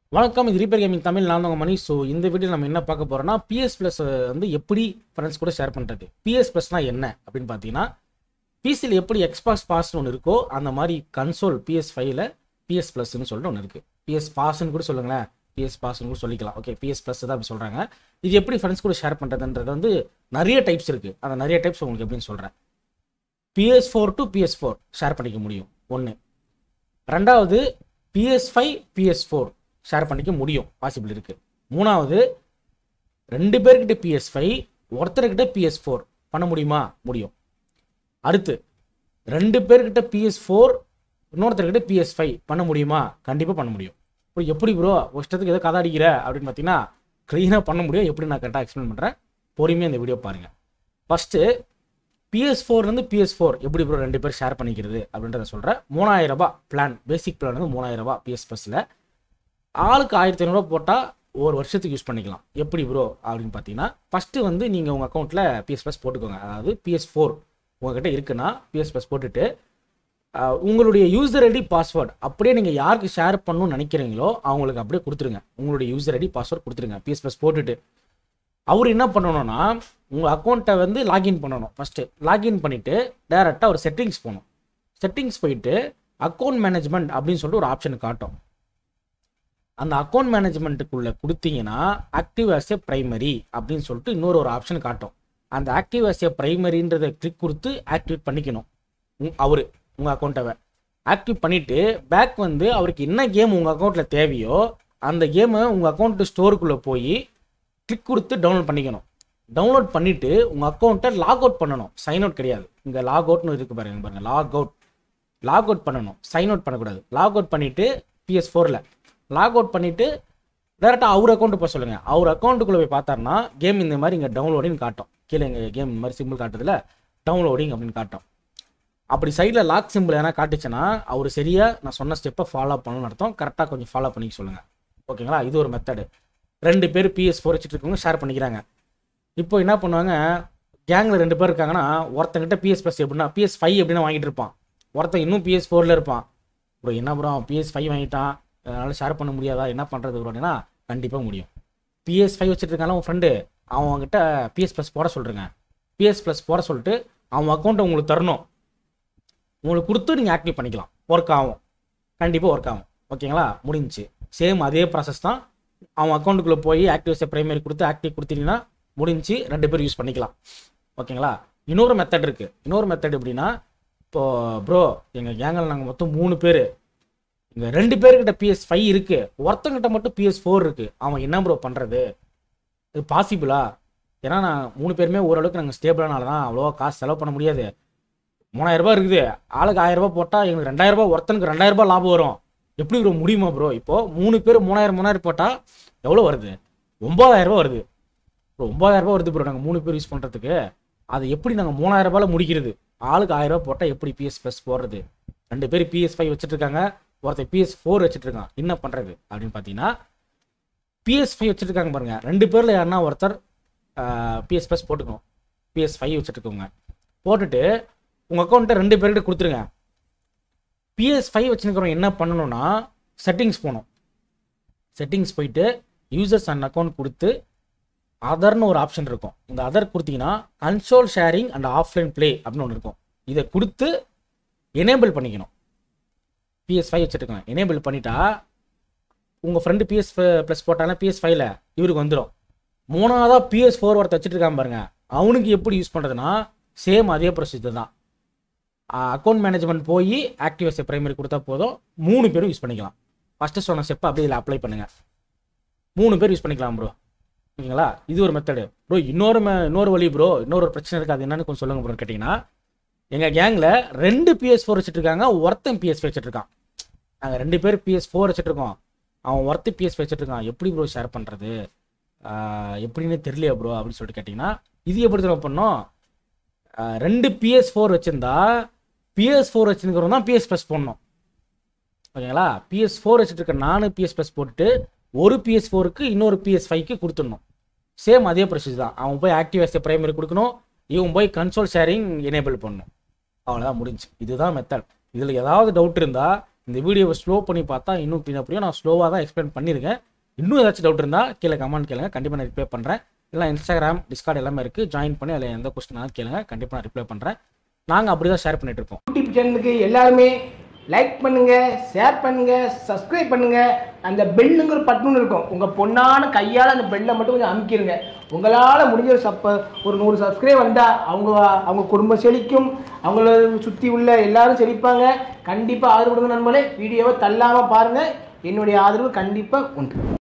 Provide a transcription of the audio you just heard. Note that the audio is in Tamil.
வணக்கம், இது ரீபேர் கேமிங் தமிழ். நான் உங்கள் மணி. ஸோ இந்த வீடியோ நம்ம என்ன பார்க்க போகிறோம்னா, PS ப்ளஸ் வந்து எப்படி ஃப்ரெண்ட்ஸ் கூட ஷேர் பண்ணுறது. PS ப்ளஸ்னால் என்ன அப்படின்னு பார்த்தீங்கன்னா, பிசியில் எப்படி எக்ஸ்பாஸ் பாஸ்ன்னு ஒன்று இருக்கோ அந்த மாதிரி கன்சோல் PS5ல PS ப்ளஸ்ன்னு சொல்லிட்டு ஒன்று இருக்குது. PS பாஸ்ன்னு கூட சொல்லுங்களேன், PS பாஸ்ன்னு கூட சொல்லிக்கலாம். ஓகே, PS ப்ளஸ் தான் அப்படி சொல்கிறாங்க. இது எப்படி ஃப்ரெண்ட்ஸ் கூட ஷேர் பண்ணுறதுன்றது வந்து நிறைய டைப்ஸ் இருக்குது. அந்த நிறைய டைப்ஸ் உங்களுக்கு எப்படின்னு சொல்கிறேன். PS4 to PS4 ஷேர் பண்ணிக்க முடியும் ஒன்று. ரெண்டாவது PS5 PS4 ஷேர் பண்ணிக்க முடியும், பாசிபிள் இருக்குது. மூணாவது 2 பேர்கிட்ட PS5 ஒருத்தர்கிட்ட PS4 பண்ண முடியுமா? முடியும். அடுத்து 2 பேர்கிட்ட PS4 இன்னொருத்தர்கிட்ட PS5 பண்ண முடியுமா? கண்டிப்பாக பண்ண முடியும். இப்போ எப்படி ப்ரோ இஷ்டத்துக்கு ஏதோ கதை அடிக்கிற அப்படின்னு பார்த்தீங்கன்னா, க்ளீனாக பண்ண முடியும். எப்படி நான் கரெக்டாக எக்ஸ்பிளைன் பண்ணுறேன், பொறுமையாக இந்த வீடியோ பாருங்கள். ஃபஸ்ட்டு PS4 PS4 எப்படி ப்ரோ 2 பேர் ஷேர் பண்ணிக்கிறது அப்படின்றத சொல்கிறேன். 3000 ரூபாய் பிளான், பேசிக் பிளான் வந்து 3000 ரூபாய் PS ப்ளஸில். ஆளுக்கு 1500 போட்டால் ஒரு வருஷத்துக்கு யூஸ் பண்ணிக்கலாம். எப்படி ப்ரோ அப்படின்னு பார்த்தீங்கன்னா, ஃபஸ்ட்டு வந்து நீங்கள் உங்கள் அக்கௌண்ட்டில் PS ப்ளஸ் போட்டுக்கோங்க. அதாவது PS4 உங்கள்கிட்ட இருக்குன்னா PS ப்ளஸ் போட்டுட்டு உங்களுடைய யூசர் ஐடி பாஸ்வேர்டு அப்படியே நீங்கள் யாருக்கு ஷேர் பண்ணணும்னு நினைக்கிறீங்களோ அவங்களுக்கு அப்படியே கொடுத்துருங்க. உங்களுடைய யூசர் ஐடி பாஸ்வேர்டு கொடுத்துருங்க PS ப்ளஸ் போட்டுட்டு. அவர் என்ன பண்ணணும்னா, உங்கள் அக்கௌண்ட்டை வந்து லாகின் பண்ணணும். ஃபஸ்ட்டு லாகின் பண்ணிவிட்டு டேரெக்டாக ஒரு செட்டிங்ஸ் போகணும். செட்டிங்ஸ் போயிட்டு அக்கௌண்ட் மேனேஜ்மெண்ட் அப்படின்னு சொல்லிட்டு ஒரு ஆப்ஷன் காட்டும். அந்த அக்கௌண்ட் மேனேஜ்மெண்ட்டுக்குள்ளே கொடுத்தீங்கன்னா ஆக்டிவ் ஆஸ் ஏ ப்ரைமரி அப்படின்னு சொல்லிட்டு இன்னொரு ஆப்ஷன் காட்டும். அந்த ஆக்டிவ் ஆஸ் ஏ ப்ரைமரின்றதை கிளிக் கொடுத்து ஆக்டிவேட் பண்ணிக்கணும். அவர் உங்கள் அக்கௌண்ட்டை ஆக்டிவ் பண்ணிவிட்டு பேக் வந்து அவருக்கு என்ன கேம் உங்கள் அக்கௌண்ட்டில் தேவையோ அந்த கேமை உங்கள் அக்கௌண்ட்டு ஸ்டோருக்குள்ளே போய் கிளிக் கொடுத்து டவுன்லோட் பண்ணிக்கணும். டவுன்லோட் பண்ணிவிட்டு உங்கள் அக்கௌண்ட்டை லாக் அவுட் பண்ணணும். சைன் அவுட் கிடையாது. இங்கே லாக் அவுட்னு இருக்குது பாருங்கள். லாக் அவுட் பண்ணணும், சைன் அவுட் பண்ணக்கூடாது. லாக் அவுட் பண்ணிவிட்டு PS4ல் லாக் அவுட் பண்ணிவிட்டு டேரெக்டாக அவர் அக்கௌண்ட்டு போய் சொல்லுங்கள். அவர் அக்கௌண்ட்டுக்குள்ளே போய் பார்த்தாருன்னா கேம் இந்த மாதிரி இங்கே டவுன்லோடிங் காட்டும். கீழே எங்கள் கேம் இந்த மாதிரி சிம்பிள் காட்டுறதுல டவுன்லோடிங் அப்படின்னு காட்டும். அப்படி சைடில் லாக் சிம்பிள் எதனா காட்டுச்சுன்னா அவர் சரியாக நான் சொன்ன ஸ்டெப்பை ஃபாலோ பண்ணணும்னு அர்த்தம். கரெக்டாக கொஞ்சம் ஃபாலோ பண்ணிக்க சொல்லுங்கள். ஓகேங்களா? இது ஒரு மெத்தடு. 2 பேர் PS4 வச்சுட்டு இருக்கவங்க ஷேர் பண்ணிக்கிறாங்க. இப்போ என்ன பண்ணுவாங்க, கேங்கில் 2 பேர் இருக்காங்கன்னா ஒருத்தங்கிட்ட PS ப்ளஸ் எப்படின்னா PS5 எப்படின்னா வாங்கிட்டு இருப்பான், ஒருத்தன் இன்னும் PS4ல் இருப்பான். ப்ரோ என்ன ப்ரோ PS5 வாங்கிட்டான், அதனால் ஷேர் பண்ண முடியாதா, என்ன பண்ணுறது ப்ரோ அப்படின்னா கண்டிப்பாக முடியும். PS5 வச்சுட்டு இருக்காங்க உங்கள் ஃப்ரெண்டு, அவங்ககிட்ட PS ப்ளஸ் போட சொல்கிறேங்க. PS ப்ளஸ் போட சொல்லிட்டு அவன் அக்கௌண்ட்டை உங்களுக்கு தரணும். உங்களுக்கு கொடுத்து நீங்கள் ஆக்டிவ் பண்ணிக்கலாம். ஒர்க் ஆகும், கண்டிப்பாக ஒர்க் ஆகும். ஓகேங்களா? முடிஞ்சிச்சு. சேம் அதே ப்ராசஸ் தான். அவன் அக்கௌண்ட்டுக்குள்ளே போய் ஆக்டிவ் ப்ரைமரி கொடுத்து ஆக்டிவ் கொடுத்தீங்கன்னா முடிஞ்சு 2 பேர் யூஸ் பண்ணிக்கலாம். ஓகேங்களா? இன்னொரு மெத்தட் இருக்குது. இன்னொரு மெத்தட் எப்படின்னா, இப்போது ப்ரோ எங்கள் கேங்கில் நாங்கள் மொத்தம் 3 பேர், இங்கே 2 பேர்கிட்ட PS5 இருக்குது, ஒருத்தங்கிட்ட மட்டும் PS4 இருக்குது. அவன் என்ன ப்ரோ பண்ணுறது? இது பாசிபிளா? ஏன்னா நான் 3 பேருமே ஓரளவுக்கு நாங்கள் ஸ்டேபிளானால தான் அவ்வளோவா காசு செலவு பண்ண முடியாது. 3000 ரூபாய் இருக்குது, ஆளுக்கு 1000 ரூபாய் போட்டால் எங்களுக்கு 2000 ரூபாய், ஒருத்தனுக்கு 2000 ரூபாய் லாபம் வரும். எப்படி ப்ரோ முடியுமா ப்ரோ? இப்போது 3 பேர் 3000 போட்டால் எவ்வளோ வருது? 9000 ரூபாய் வருது. ப்ரோ 9000 ரூபாய் வருது ப்ரோ நாங்கள் 3 பேர் யூஸ் பண்ணுறதுக்கு. அது எப்படி நாங்கள் 3000 ரூபாயில் முடிக்கிறது? ஆளுக்கு 1000 ரூபாய் போட்டால் எப்படி PS ப்ளஸ் போடுறது? 2 பேர் PS5 வச்சுட்டு இருக்காங்க, ஒருத்தர் PS4 வச்சுட்டு இருக்கான். என்ன பண்ணுறது அப்படின்னு பார்த்தீங்கன்னா, PS5 வச்சுட்டு இருக்காங்க பாருங்க, 2 பேரில் யாருன்னா ஒருத்தர் PS ப்ளஸ் போட்டுக்கணும். PS5 வச்சுட்டு இருக்கோங்க, போட்டுட்டு உங்கள் அக்கௌண்ட்டை 2 பேர்கிட்ட கொடுத்துருங்க. PS5 வச்சுருக்கிறவங்க என்ன பண்ணணும்னா செட்டிங்ஸ் போகணும். செட்டிங்ஸ் போயிட்டு யூசர்ஸ் அண்ட் அக்கௌண்ட் கொடுத்து அதர்னு ஒரு ஆப்ஷன் இருக்கும். இந்த அதர் கொடுத்தீங்கன்னா console sharing and offline play அப்படின்னு ஒன்று இருக்கும். இதை கொடுத்து எனேபிள் பண்ணிக்கணும். PS5 வச்சுருக்கோங்க, எனேபிள் பண்ணிட்டா உங்கள் ஃப்ரெண்டு PS ப்ளஸ் போட்டாங்கன்னா PS5ல இவருக்கு வந்துடும். 3ஆவதாக PS4 ஒருத்தர் வச்சுட்டு இருக்கான் பாருங்க, அவனுக்கு எப்படி யூஸ் பண்ணுறதுன்னா சேம் அதே ப்ரொசீஜர் தான். அக்கௌண்ட் மேனேஜ்மெண்ட் போய் ஆக்டிவ் ஆஸ் ஏ ப்ரைமரி கொடுத்தா போதும், 3 பேரும் யூஸ் பண்ணிக்கலாம். ஃபஸ்ட்டு சொன்ன ஸ்டெப்பை அப்படியே இதில் அப்ளை பண்ணுங்கள். 3 பேர் யூஸ் பண்ணிக்கலாம் ப்ரோ. ஓகேங்களா? இது ஒரு மெத்தடு. ப்ரோ இன்னொரு வழி ப்ரோ, இன்னொரு பிரச்சனை இருக்குது, அது என்னன்னு கொஞ்சம் சொல்லுங்கள் ப்ரோ கேட்டிங்கன்னா, எங்கள் கேங்கில் 2 PS4 வச்சுட்டு இருக்காங்க, ஒருத்தன் PS5 வச்சுட்டு இருக்கான். நாங்கள் 2 பேர் PS4 வச்சுட்டு இருக்கோம், அவன் ஒருத்தர் PS5 வச்சுட்டு இருக்கான். எப்படி ப்ரோ ஷேர் பண்ணுறது, எப்படின்னு தெரியலையா ப்ரோ அப்படின்னு சொல்லிட்டு கேட்டிங்கன்னா, இது எப்படி தெரியும் பண்ணோம், 2 PS4 வச்சுருந்தா PS4 வச்சுருக்கிறவங்க தான் PS ப்ளஸ் போடணும். ஓகேங்களா? PS4 வச்சுட்டு இருக்க நானும் PS ப்ளஸ் போட்டுட்டு ஒரு PS4க்கு இன்னொரு PS5க்கு கொடுத்துடணும். சேம் அதே ப்ரொசீஜர் தான். அவன் போய் ஆக்டிவ் ஆஸ் ஏ ப்ரைமரி கொடுக்கணும், இவன் போய் கன்சோல் ஷேரிங் எனேபிள் பண்ணணும். அவ்வளோதான், முடிஞ்சு. இதுதான் மெத்தட். இதில் ஏதாவது டவுட் இருந்தால் இந்த வீடியோவை ஸ்லோ பண்ணி பார்த்தா இன்னும் க்ளீனாக புரியும். நான் ஸ்லோவாக தான் எக்ஸ்பிளைன் பண்ணியிருக்கேன். இன்னும் ஏதாச்சும் டவுட் இருந்தால் கீழே கமெண்ட் கேளுங்க, கண்டிப்பாக நான் ரிப்ளை பண்ணுறேன். இல்லை இன்ஸ்டாகிராம், டிஸ்கார்ட் எல்லாமே இருக்குது, ஜாயின் பண்ணி அதில் எந்த கொஸ்டினாலும் கேளுங்க, கண்டிப்பாக நான் ரிப்ளை பண்ணுறேன். நாங்கள் அப்படி தான் ஷேர் பண்ணிட்டு இருக்கோம். யூடியூப் சேனலுக்கு எல்லாருமே லைக் பண்ணுங்க, ஷேர் பண்ணுங்க, சப்ஸ்கிரைப் பண்ணுங்க. அந்த பெல்லுங்கிற பட்டன் இருக்கும், உங்கள் பொண்ணான கையால் அந்த பெல்லை மட்டும் கொஞ்சம் அமுக்கிடுங்க. உங்களால் முடிஞ்ச ஒரு 100 சப்ஸ்கிரைப் வந்தால் அவங்க குடும்பம் செழிக்கும், அவங்கள சுற்றி உள்ள எல்லாரும் செழிப்பாங்க. கண்டிப்பாக ஆதரவு கொடுங்க நண்பர்களே. வீடியோவை தள்ளாமல் பாருங்கள், என்னுடைய ஆதரவு கண்டிப்பாக உண்டு.